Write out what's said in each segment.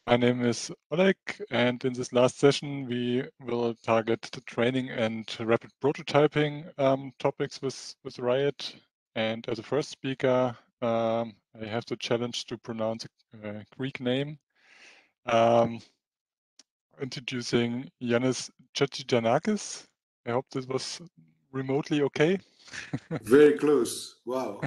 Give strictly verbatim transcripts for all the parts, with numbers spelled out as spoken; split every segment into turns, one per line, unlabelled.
My name is Oleg, and in this last session, we will target the training and rapid prototyping um, topics with, with RIOT. And as a first speaker, um, I have the challenge to pronounce a, a Greek name. Um, introducing Ioannis Chatzigiannakis. I hope this was remotely okay.
Very close. Wow.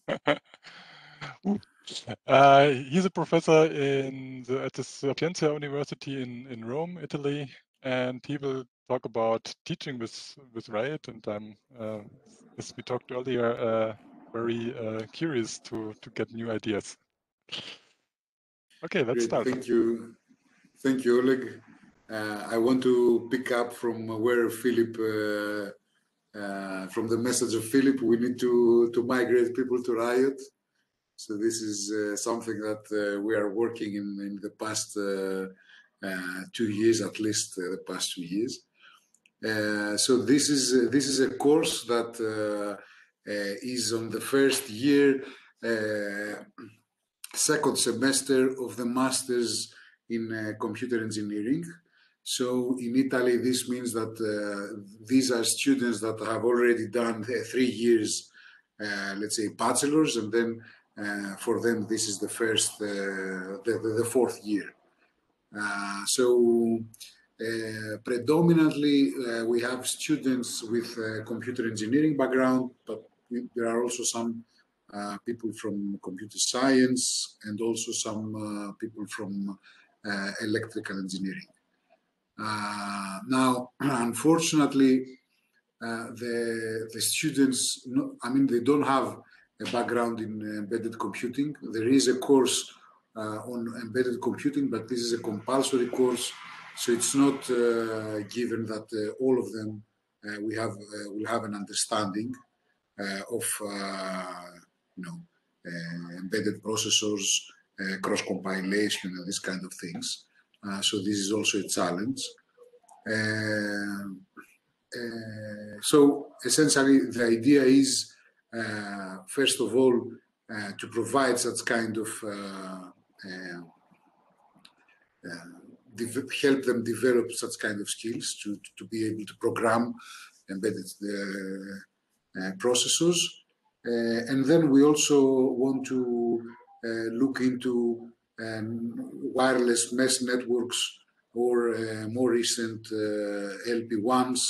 Uh, he's a professor in the, at the Sapienza University in, in Rome, Italy, and he will talk about teaching with, with RIOT. And I'm, uh, as we talked earlier, uh, very uh, curious to, to get new ideas. Okay, let's
Great.
start.
Thank you. Thank you, Oleg. Uh, I want to pick up from where Philip, uh, uh, from the message of Philip, we need to, to migrate people to RIOT. So this is uh, something that uh, we are working in in the past uh, uh, two years, at least uh, the past two years. Uh, so this is uh, this is a course that uh, uh, is on the first year, uh, second semester of the masters in uh, computer engineering. So in Italy, this means that uh, these are students that have already done three years, uh, let's say, bachelor's, and then Uh, for them, this is the first, uh, the, the, the fourth year. Uh, so uh, predominantly, uh, we have students with uh, computer engineering background, but we, there are also some uh, people from computer science and also some uh, people from uh, electrical engineering. Uh, now, unfortunately, uh, the, the students, no, I mean, they don't have a background in embedded computing. There is a course uh, on embedded computing, but this is a compulsory course, so it's not uh, given that uh, all of them uh, we have uh, will have an understanding uh, of uh, you know uh, embedded processors, uh, cross compilation, and this kind of things. Uh, so this is also a challenge. Uh, uh, so essentially, the idea is, uh, first of all, uh, to provide such kind of uh, uh, uh, help them develop such kind of skills to, to be able to program embedded uh, uh, processors. Uh, and then we also want to uh, look into um, wireless mesh networks or uh, more recent uh, L P ones.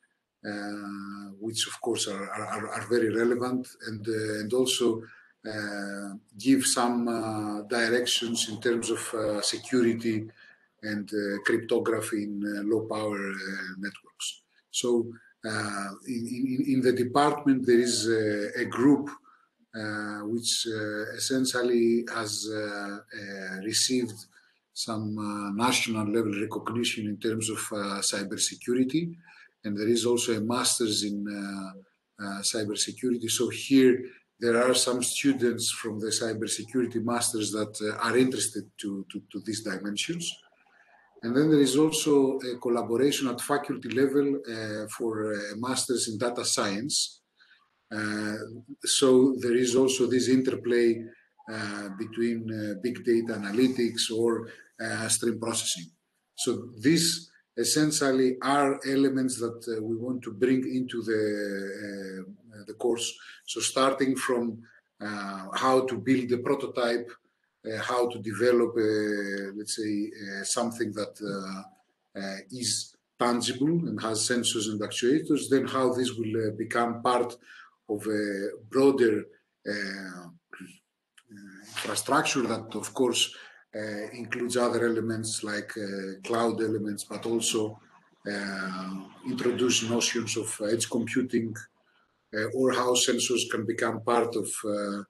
Uh, which of course are, are, are very relevant, and, uh, and also uh, give some uh, directions in terms of uh, security and uh, cryptography in uh, low power uh, networks. So uh, in, in, in the department there is a, a group uh, which uh, essentially has uh, uh, received some uh, national level recognition in terms of uh, cybersecurity. And there is also a master's in uh, uh, cybersecurity. So here there are some students from the cybersecurity masters that uh, are interested to, to, to these dimensions. And then there is also a collaboration at faculty level uh, for a master's in data science. Uh, so there is also this interplay uh, between uh, big data analytics or uh, stream processing. So this essentially are elements that uh, we want to bring into the, uh, the course. So starting from uh, how to build a prototype, uh, how to develop, a, let's say, uh, something that uh, uh, is tangible and has sensors and actuators, then how this will uh, become part of a broader uh, infrastructure that, of course, Uh, includes other elements like uh, cloud elements, but also uh, introduce notions of edge computing uh, or how sensors can become part of uh,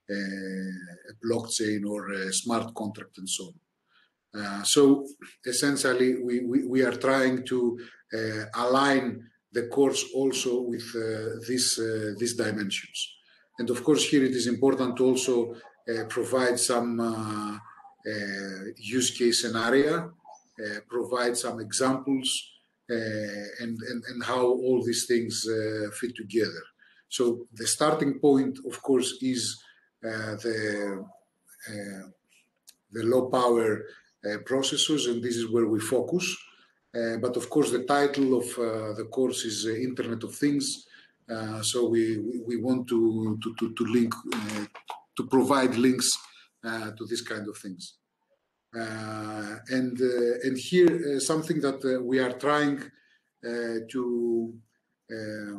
a blockchain or a smart contract and so on. Uh, so essentially, we, we, we are trying to uh, align the course also with uh, these, uh, these dimensions. And of course, here it is important to also uh, provide some uh, Uh, use case scenario, uh, provide some examples, uh, and, and, and how all these things uh, fit together. So the starting point, of course, is uh, the, uh, the low power uh, processors, and this is where we focus. Uh, but of course, the title of uh, the course is uh, Internet of Things. Uh, so we, we want to, to, to, to link, uh, to provide links uh, to this kind of things. Uh, and, uh, and here, uh, something that uh, we are trying uh, to, uh,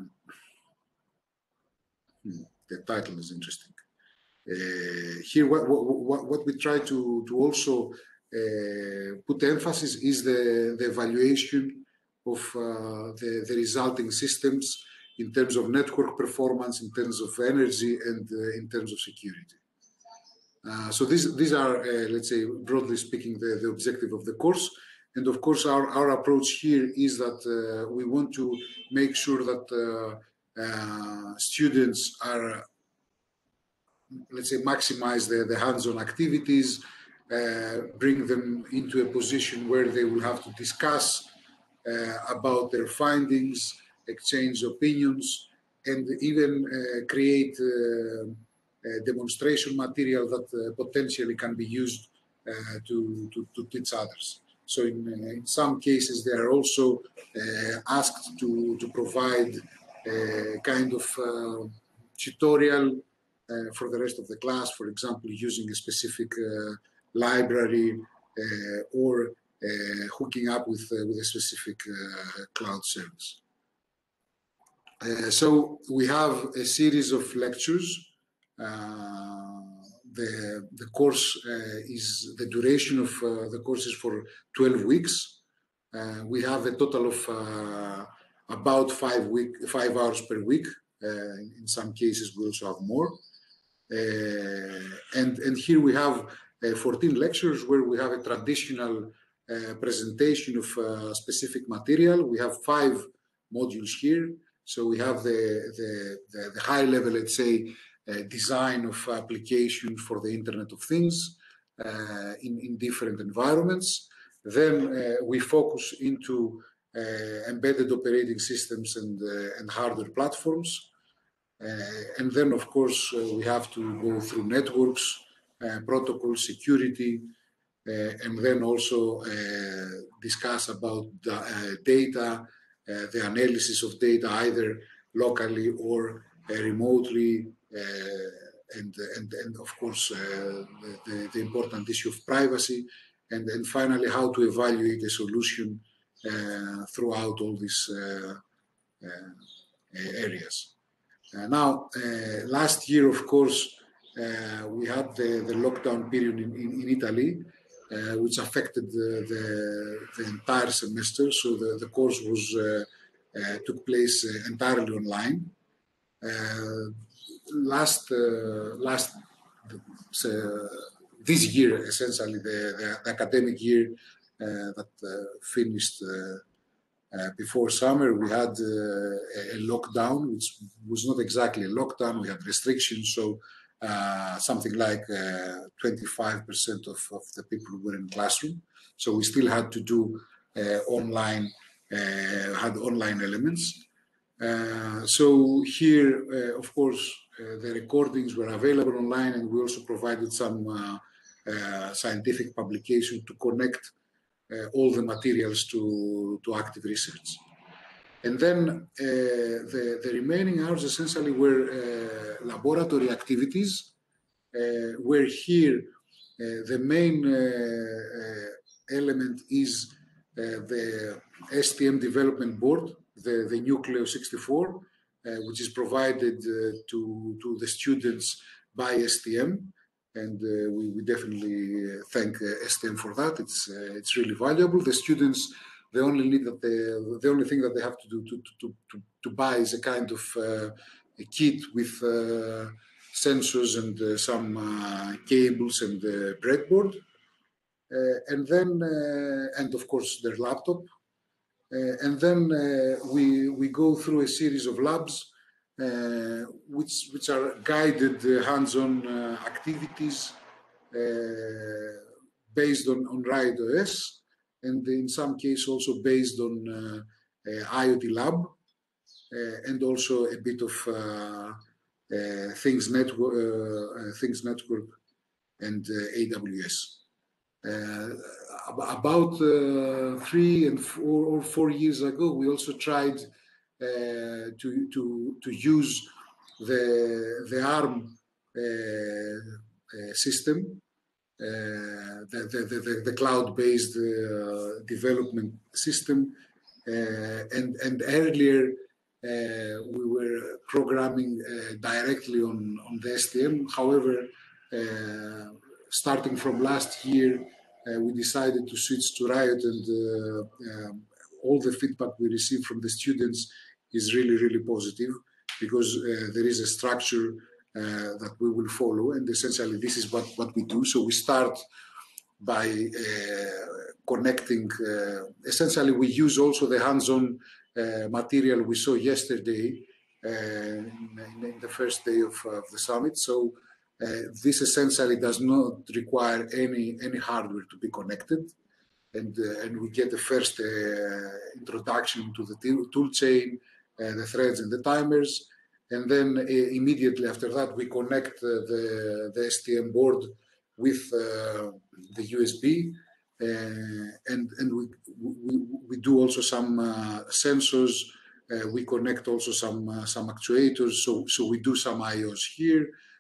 hmm, the title is interesting. Uh, here, what, what, what we try to, to also uh, put emphasis is the, the evaluation of uh, the, the resulting systems in terms of network performance, in terms of energy, and uh, in terms of security. Uh, so these, these are, uh, let's say, broadly speaking, the, the objective of the course. And of course, our, our approach here is that uh, we want to make sure that uh, uh, students are, let's say, maximize the, the hands-on activities, uh, bring them into a position where they will have to discuss uh, about their findings, exchange opinions, and even uh, create uh, uh, demonstration material that uh, potentially can be used uh, to, to, to teach others. So in, uh, in some cases, they are also uh, asked to, to provide a kind of uh, tutorial Uh, for the rest of the class, for example, using a specific uh, library uh, or uh, hooking up with, uh, with a specific uh, cloud service. Uh, so we have a series of lectures. Uh, the, the course uh, is, the duration of uh, the course is for twelve weeks. Uh, we have a total of uh, about five, week, five hours per week. Uh, in some cases, we also have more. Uh, and, and here we have uh, fourteen lectures where we have a traditional uh, presentation of uh, specific material. We have five modules here. So we have the, the, the, the high level, let's say, uh, design of application for the Internet of Things uh, in, in different environments. Then uh, we focus into uh, embedded operating systems and, uh, and hardware platforms. Uh, and then, of course, uh, we have to go through networks, uh, protocol security, uh, and then also uh, discuss about the, uh, data, uh, the analysis of data either locally or uh, remotely, uh, and, and, and of course, uh, the, the important issue of privacy, and, and finally, how to evaluate a solution uh, throughout all these uh, uh, areas. Uh, now, uh, last year, of course, uh, we had the, the lockdown period in, in, in Italy, uh, which affected the, the, the entire semester. So the, the course was uh, uh, took place uh, entirely online. Uh, last, uh, last uh, this year, essentially, the, the, the academic year uh, that uh, finished uh, Uh, before summer, we had uh, a lockdown, which was not exactly a lockdown. We had restrictions, so uh, something like uh, twenty-five percent of, of the people were in classroom. So we still had to do uh, online, uh, had online elements. Uh, so here, uh, of course, uh, the recordings were available online, and we also provided some uh, uh, scientific publication to connect Uh, all the materials to, to active research. And then uh, the, the remaining hours essentially were uh, laboratory activities, uh, where here uh, the main uh, uh, element is uh, the S T M development board, the, the Nucleo sixty-four, uh, which is provided uh, to, to the students by S T M. And uh, we, we definitely thank uh, S T M for that. It's uh, it's really valuable. The students, the only need that they, the only thing that they have to do to to to, to buy is a kind of uh, a kit with uh, sensors and uh, some uh, cables and uh, breadboard, uh, and then uh, and of course their laptop, uh, and then uh, we we go through a series of labs. Uh, which, which are guided uh, hands-on uh, activities uh, based on, on RIOT O S, and in some cases also based on uh, uh, IoT lab, uh, and also a bit of uh, uh, things network, uh, things network, and uh, A W S. Uh, about uh, three and four or four years ago, we also tried uh, to to to use the the ARM uh, uh, system, uh, the, the the the cloud-based uh, development system, uh, and and earlier uh, we were programming uh, directly on on the S T M. However, uh, starting from last year, uh, we decided to switch to RIOT, and uh, um, all the feedback we receive from the students is really, really positive, because uh, there is a structure uh, that we will follow, and essentially this is what, what we do. So we start by uh, connecting, uh, essentially we use also the hands-on uh, material we saw yesterday uh, in, in the first day of, uh, of the summit. So uh, this essentially does not require any, any hardware to be connected. And, uh, and we get the first uh, introduction to the tool chain, uh, the threads and the timers. And then uh, immediately after that, we connect uh, the, the S T M board with uh, the U S B. Uh, and and we, we, we do also some uh, sensors. Uh, we connect also some, uh, some actuators. So, so we do some I Os here.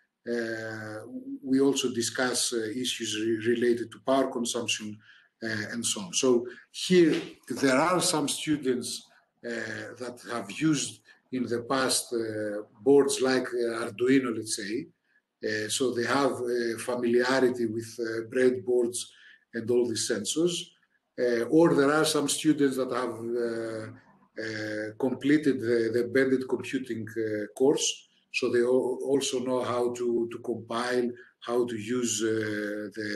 Uh, we also discuss uh, issues re related to power consumption uh, and so on. So here there are some students uh, that have used in the past uh, boards like uh, Arduino, let's say. Uh, so they have uh, familiarity with uh, breadboards and all these sensors. Uh, or there are some students that have uh, uh, completed the, the embedded computing uh, course. So they also know how to, to compile, how to use uh, the,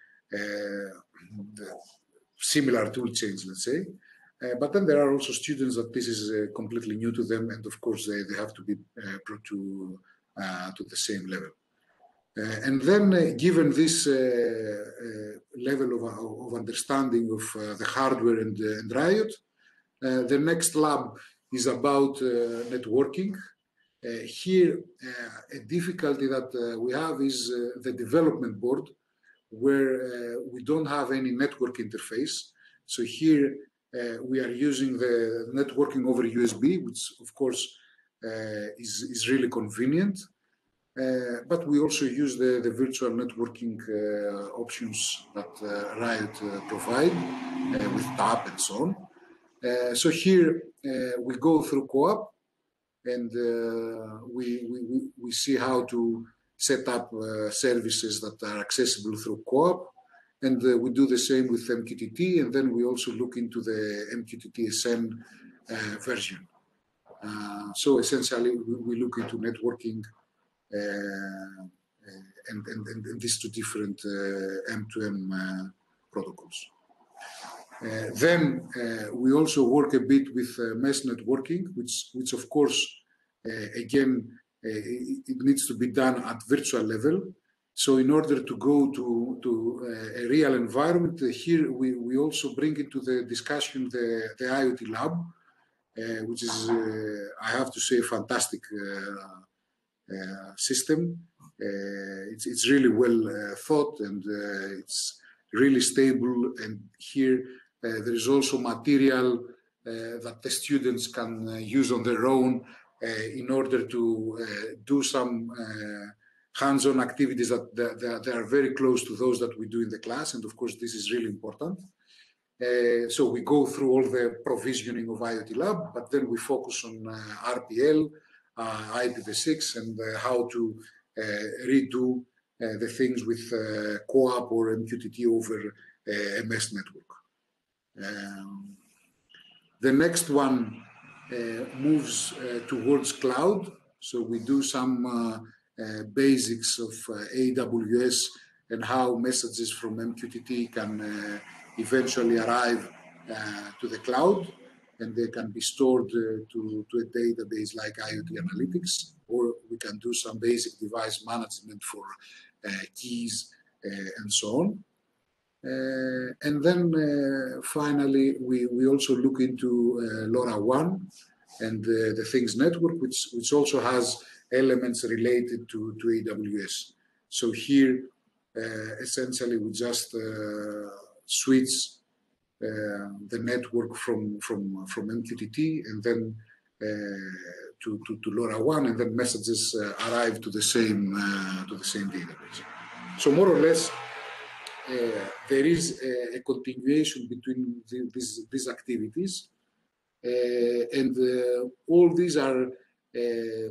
uh, the similar tool chains, let's say. Uh, but then there are also students that this is uh, completely new to them, and of course they, they have to be uh, brought to, uh, to the same level. Uh, and then uh, given this uh, uh, level of, of understanding of uh, the hardware and, uh, and RIOT, uh, the next lab is about uh, networking. Uh, here, uh, a difficulty that uh, we have is uh, the development board, where uh, we don't have any network interface. So here uh, we are using the networking over U S B, which of course uh, is, is really convenient. Uh, but we also use the, the virtual networking uh, options that uh, RIOT uh, provide uh, with T A P and so on. Uh, so here uh, we go through co-op, and uh, we, we, we see how to set up uh, services that are accessible through co-op, and uh, we do the same with M Q T T, and then we also look into the M Q T T S N uh, version. Uh, so essentially we, we look into networking uh, and, and, and these two different uh, M two M uh, protocols. Uh, then uh, we also work a bit with uh, mesh networking, which, which of course, uh, again, uh, it, it needs to be done at virtual level. So in order to go to, to uh, a real environment, uh, here we, we also bring into the discussion the, the IoT lab, uh, which is, uh, I have to say, a fantastic uh, uh, system. Uh, it's, it's really well uh, thought, and uh, it's really stable. And here uh, there is also material uh, that the students can uh, use on their own uh, in order to uh, do some uh, hands-on activities that, that, that they are very close to those that we do in the class. And of course, this is really important. Uh, so we go through all the provisioning of IoT Lab, but then we focus on uh, R P L, uh, I P v six, and uh, how to uh, redo uh, the things with uh, co-op or M Q T T over uh, a mesh network. Um, the next one uh, moves uh, towards cloud. So we do some uh, uh, basics of uh, A W S and how messages from M Q T T can uh, eventually arrive uh, to the cloud, and they can be stored uh, to, to a database like IoT Analytics, or we can do some basic device management for uh, keys uh, and so on. Uh, and then uh, finally, we, we also look into uh, LoRa one and uh, the Things Network, which, which also has elements related to, to A W S. So here, uh, essentially, we just uh, switch uh, the network from from from M Q T T and then uh, to, to to LoRaWAN, and then messages uh, arrive to the same uh, to the same database. So more or less, uh, there is a, a continuation between the, these these activities, uh, and uh, all these are. Uh,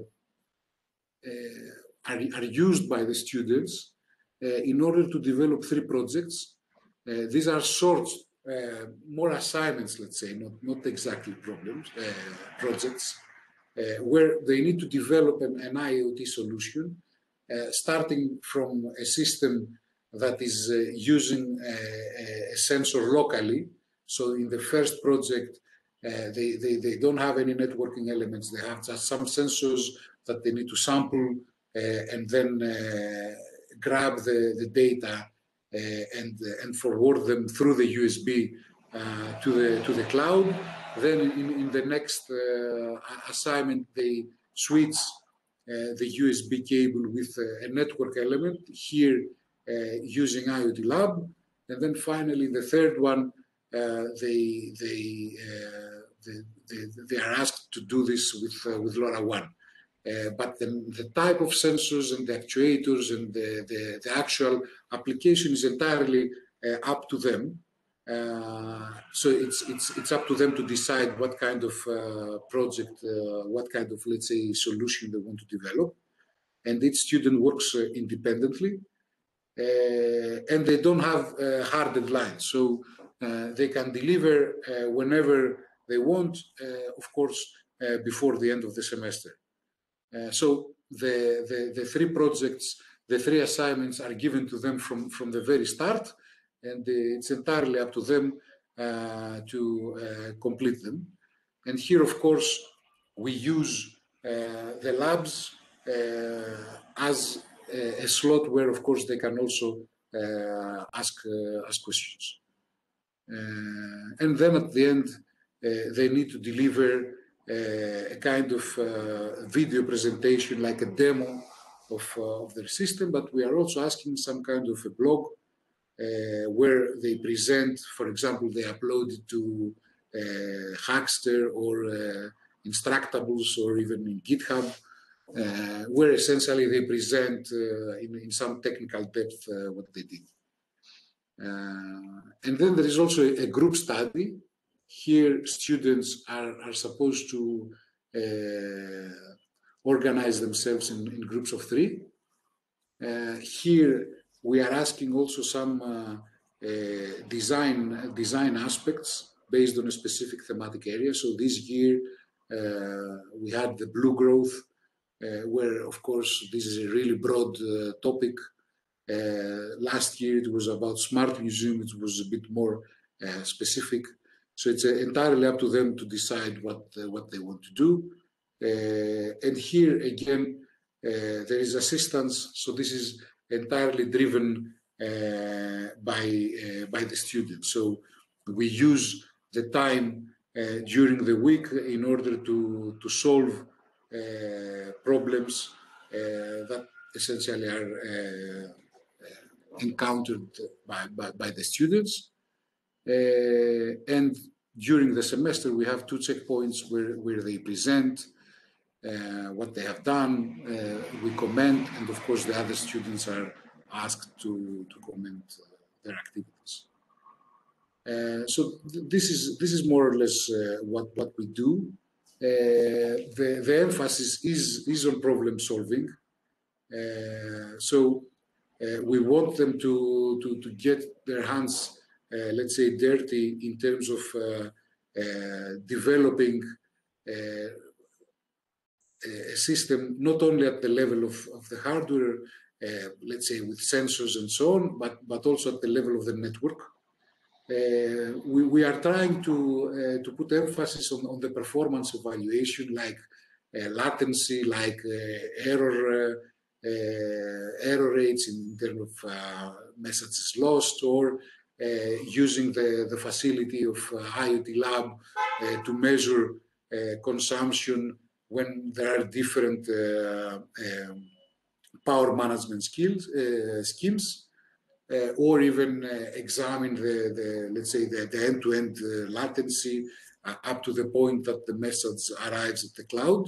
Uh, are, are used by the students uh, in order to develop three projects. Uh, these are short, uh, more assignments, let's say, not, not exactly problems, uh, projects, uh, where they need to develop an, an IoT solution, uh, starting from a system that is uh, using a, a sensor locally. So in the first project, uh, they, they, they don't have any networking elements. They have just some sensors that they need to sample uh, and then uh, grab the, the data uh, and, uh, and forward them through the U S B uh, to, the, to the cloud. Then in, in the next uh, assignment, they switch uh, the U S B cable with uh, a network element, here uh, using IoT Lab. And then finally, the third one, uh, they, they, uh, they, they, they are asked to do this with, uh, with LoRaWAN. Uh, but the, the type of sensors and the actuators and the, the, the actual application is entirely uh, up to them. Uh, so it's, it's, it's up to them to decide what kind of uh, project, uh, what kind of, let's say, solution they want to develop. And each student works uh, independently. Uh, and they don't have uh, hard deadlines. So uh, they can deliver uh, whenever they want, uh, of course, uh, before the end of the semester. Uh, so the, the, the three projects, the three assignments are given to them from, from the very start, and it's entirely up to them uh, to uh, complete them. And here, of course, we use uh, the labs uh, as a, a slot where, of course, they can also uh, ask, uh, ask questions. Uh, and then at the end, uh, they need to deliver Uh, a kind of uh, video presentation, like a demo of, uh, of their system, but we are also asking some kind of a blog uh, where they present, for example, they upload it to uh, Hackster or uh, Instructables or even in GitHub, uh, where essentially they present uh, in, in some technical depth uh, what they did. Uh, and then there is also a, a group study. Here, students are, are supposed to uh, organize themselves in, in groups of three. Uh, here, we are asking also some uh, uh, design, design aspects based on a specific thematic area. So this year, uh, we had the blue growth, uh, where, of course, this is a really broad uh, topic. Uh, last year, it was about smart museum. It was a bit more uh, specific. So it's uh, entirely up to them to decide what uh, what they want to do. Uh, and here again, uh, there is assistance. So this is entirely driven uh, by uh, by the students. So we use the time uh, during the week in order to to solve uh, problems uh, that essentially are uh, encountered by, by by the students. Uh, and during the semester, we have two checkpoints where, where they present uh, what they have done, uh, we comment, and of course the other students are asked to, to comment uh, their activities. Uh, so th this is this is more or less uh, what, what we do. Uh, the, the emphasis is, is on problem solving. Uh, so uh, we want them to, to, to get their hands Uh, let's say, dirty in terms of uh, uh, developing uh, a system not only at the level of, of the hardware, uh, let's say with sensors and so on, but, but also at the level of the network. Uh, we, we are trying to, uh, to put emphasis on, on the performance evaluation, like uh, latency, like uh, error, uh, uh, error rates in terms of uh, messages lost, or Uh, using the, the facility of uh, IoT Lab uh, to measure uh, consumption when there are different uh, um, power management skills, uh, schemes. uh, or even uh, examine the, the, let's say, the, the end-to-end uh, latency uh, up to the point that the message arrives at the cloud.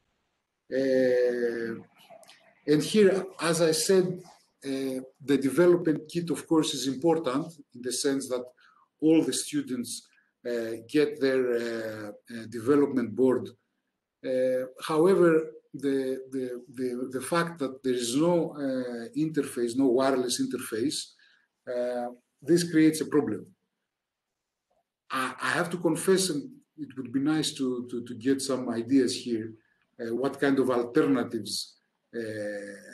Uh, and here, as I said, uh, the development kit, of course, is important in the sense that all the students uh, get their uh, uh, development board. Uh, however, the, the, the, the fact that there is no uh, interface, no wireless interface, uh, this creates a problem. I, I have to confess, and it would be nice to, to, to get some ideas here, uh, what kind of alternatives uh,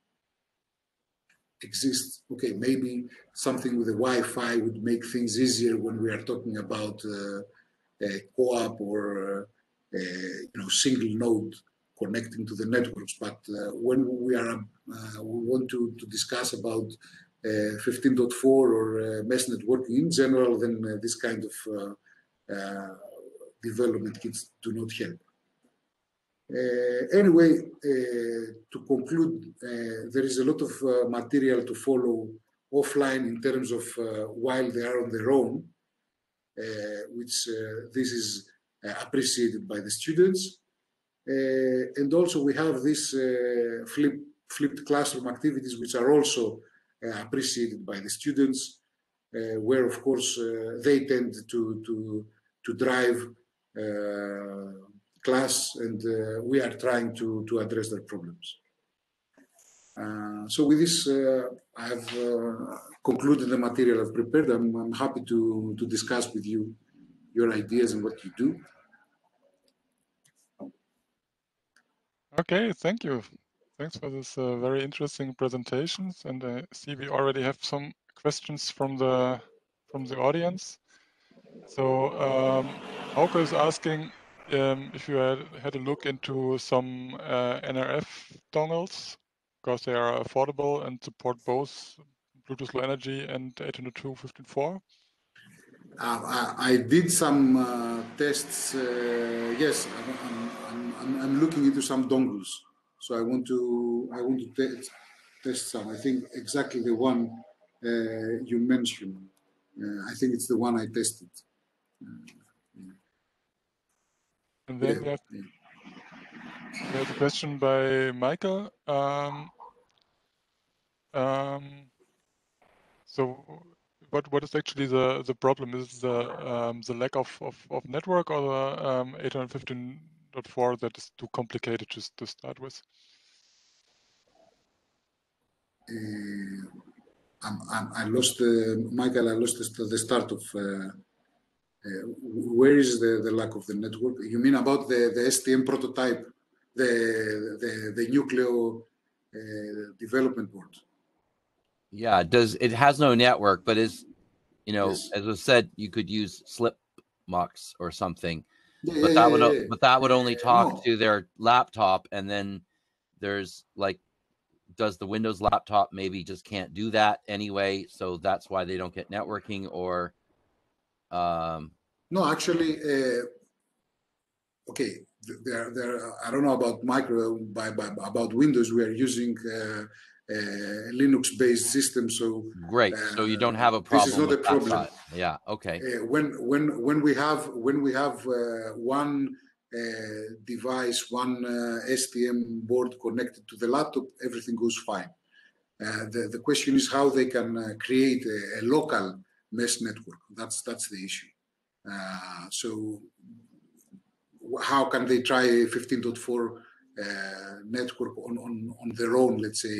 exist. Okay, maybe something with a Wi-Fi would make things easier when we are talking about uh, a co-op or uh, a, you know, single node connecting to the networks. But uh, when we are uh, we want to, to discuss about uh, fifteen point four or uh, mesh networking in general, then uh, this kind of uh, uh, development kits do not help. Uh, anyway, uh, to conclude, uh, there is a lot of uh, material to follow offline in terms of uh, while they are on their own, uh, which uh, this is uh, appreciated by the students. Uh, and also we have these uh, flip, flipped classroom activities, which are also uh, appreciated by the students, uh, where of course uh, they tend to, to, to drive uh, class, and uh, we are trying to, to address their problems. Uh, so with this, uh, I have uh, concluded the material I've prepared. I'm, I'm happy to, to discuss with you your ideas and what you do.
Okay, thank you. Thanks for this uh, very interesting presentations. And I see we already have some questions from the from the audience. So um, Hauke is asking um, if you had, had a look into some uh, N R F dongles, because they are affordable and support both Bluetooth Low Energy and eight oh two dot fifteen point four.
Uh, I, I did some uh, tests. Uh, yes, I'm, I'm, I'm, I'm looking into some dongles. So I want to I want to test test some. I think exactly the one uh, you mentioned. Uh, I think it's the one I tested. Uh, yeah.
And then
Yeah,
we have
yeah.
there's a question by Michael. Um, um, so what what is actually the the problem? Is the um, the lack of, of, of network, or the um, eight fifteen point four that is too complicated just to start with?
Uh, I'm, I'm, I lost uh, Michael. I lost the, the start of. Uh, uh, where is the, the lack of the network? You mean about the, the S T M prototype, the the, the Nucleo uh, development board?
Yeah, it does it has no network, but is you know,
Yes.
as was said, you could use slip mux or something.
Yeah,
but
yeah,
that
yeah,
would
yeah, yeah.
but that would only
Uh,
talk
no.
to their laptop, and then there's like, does the Windows laptop maybe just can't do that anyway, so that's why they don't get networking? Or um
No, actually, uh, okay, there, there. I don't know about micro, by, by about Windows. We are using uh, a Linux-based system, so
great,
uh,
so you don't have a
this is
problem
not a
with that
problem.
side. Yeah, okay.
Uh, when when when we have when we have uh, one uh, device, one uh, S T M board connected to the laptop, everything goes fine. Uh, the the question is how they can uh, create a, a local mesh network. That's that's the issue. Uh, so how can they try fifteen point four uh, network on, on on their own, let's say,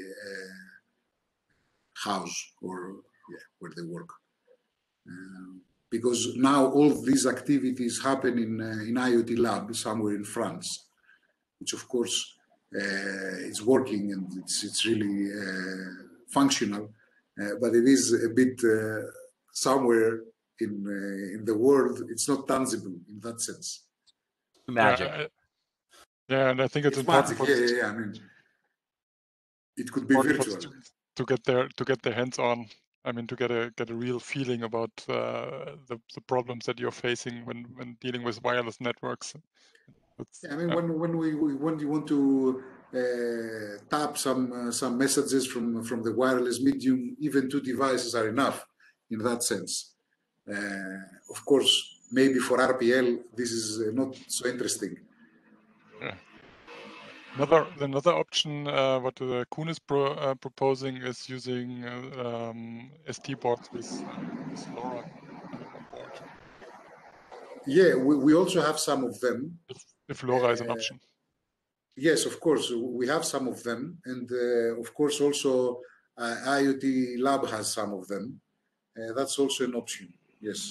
uh, house or yeah, where they work? Uh, because now all these activities happen in uh, in IoT lab somewhere in France, which of course uh, is working and it's it's really uh, functional, uh, but it is a bit uh, somewhere in uh, in the world. It's not tangible in that sense.
Magic.
Yeah, I, yeah, and I think it's,
It's
important
magic.
for
Yeah,
the
yeah, yeah. I mean, it could be
important for the
virtual.
students to get their to get their hands on. I mean, to get a get a real feeling about uh, the the problems that you're facing when when dealing with wireless networks.
Yeah, I mean,
uh,
when when we, we when you want to uh, tap some uh, some messages from from the wireless medium, even two devices are enough in that sense. Uh, of course, maybe for R P L this is uh, not so interesting.
yeah. Another another option, uh, what uh, Kuhn is pro, uh, proposing, is using uh, um, S T boards with, uh, with LoRa uh, on board.
Yeah, we, we also have some of them.
If, if LoRa
uh,
is an option.
Yes, of course, we have some of them, and uh, of course also uh, IoT Lab has some of them. Uh, that's also an option. Yes.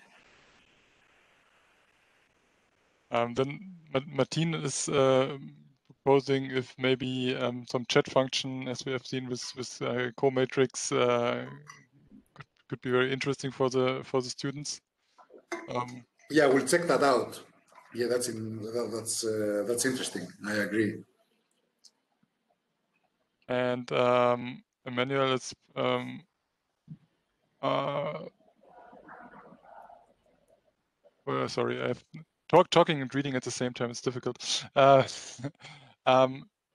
Um, then Martin is uh, proposing if maybe um, some chat function, as we have seen with with uh, Co-Matrix, uh, could, could be very interesting for the for the students. Um,
yeah, we'll check that out. Yeah, that's in, that, that's uh, that's interesting. I agree.
and um, Emmanuel is um, uh, oh, sorry, I have talk, talking and reading at the same time. It's difficult. Uh, um,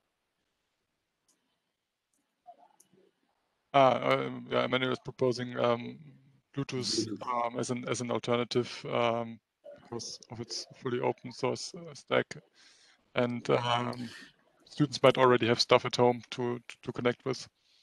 ah, uh, yeah, Emmanuel is proposing um, Bluetooth,
Bluetooth.
Um, as an as an alternative um, because of its fully open source uh, stack, and um, students might already have stuff at home to to, to connect with.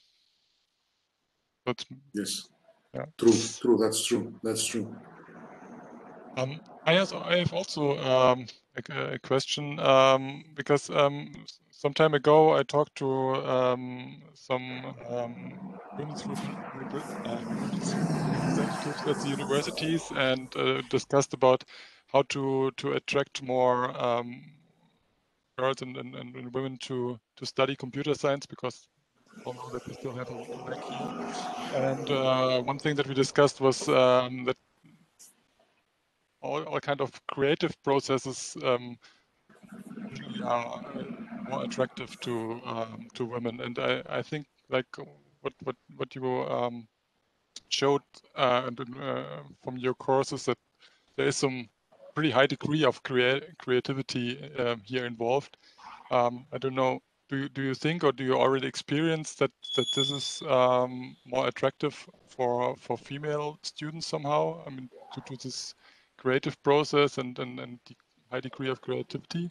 But
Yes.
yeah.
True. True. That's true. That's true.
Um, I, has, I have also um, a, a question um, because um, some time ago I talked to um, some um, women's uh, representatives at the universities and uh, discussed about how to to attract more um, girls and, and, and women to to study computer science, because all know that we still have a lack here. And uh, one thing that we discussed was um, that all, all kind of creative processes um, usually are more attractive to um, to women. And I, I think like what what what you um, showed uh, uh, from your courses, that there is some pretty high degree of crea creativity um, here involved. Um, I don't know. Do you, do you think, or do you already experience that that this is um, more attractive for for female students somehow? I mean, to do this creative process and and, and the high degree of creativity.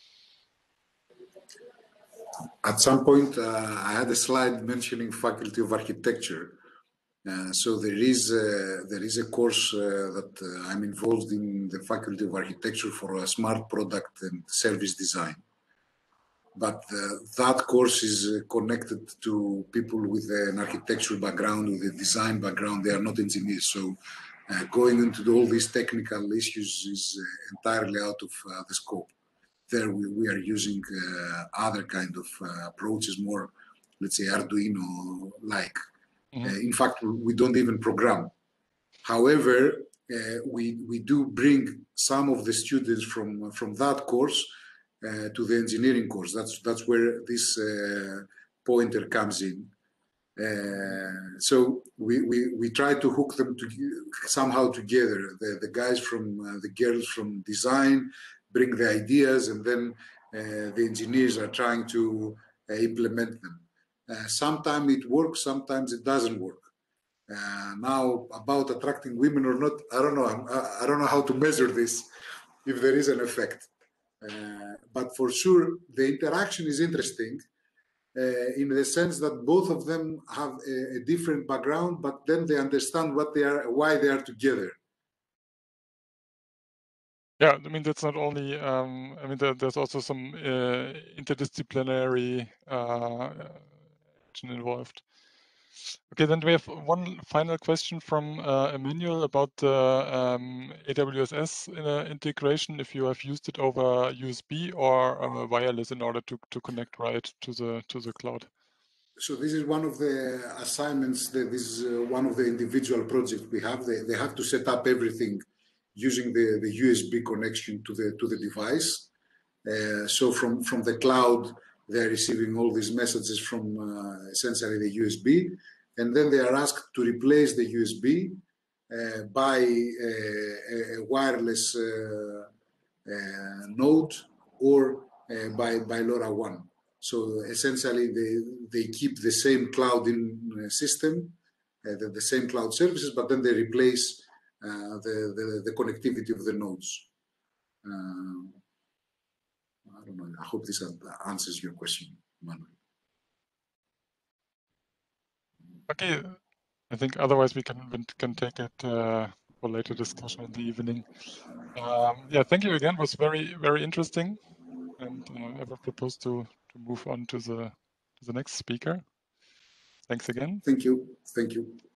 At some point, uh, I had a slide mentioning Faculty of Architecture. Uh, so there is a, there is a course uh, that uh, I'm involved in the Faculty of Architecture for a smart product and service design. But uh, that course is uh, connected to people with an architectural background, with a design background. They are not engineers. So uh, going into all these technical issues is uh, entirely out of uh, the scope. There we, we are using uh, other kind of uh, approaches, more, let's say, Arduino-like. Mm-hmm. uh, in fact, we don't even program. However, uh, we, we do bring some of the students from, from that course uh, to the engineering course. That's, that's where this uh, pointer comes in. Uh, so we, we, we try to hook them to, somehow together, the, the guys from, uh, the girls from design, bring the ideas, and then uh, the engineers are trying to uh, implement them. Uh, sometimes it works, sometimes it doesn't work. Uh, now, about attracting women or not, I don't know. I, I don't know how to measure this, if there is an effect. Uh, but for sure, the interaction is interesting uh, in the sense that both of them have a, a different background, but then they understand what they are, why they are together.
Yeah, I mean, that's not only, um, I mean, there, there's also some uh, interdisciplinary uh, action involved. Okay, then we have one final question from uh, Emmanuel about the um, A W S uh, integration, if you have used it over U S B or uh, wireless in order to, to connect right to the to the cloud.
So this is one of the assignments, that this is uh, one of the individual projects we have. They, they have to set up everything using the, the U S B connection to the to the device. Uh, so from, from the cloud, they're receiving all these messages from uh, essentially the U S B, and then they are asked to replace the U S B uh, by a, a wireless uh, uh, node or uh, by, by LoRaWAN. So essentially, they, they keep the same cloud in uh, system, uh, the, the same cloud services, but then they replace uh, the, the, the connectivity of the nodes. Uh, I don't know. I hope this answers your question, Manuel.
Okay, I think otherwise we can we can take it uh, for later discussion in the evening. Um, yeah, thank you again. It was very very interesting, and uh, I would propose to to move on to the to the next speaker. Thanks again.
Thank you. Thank you.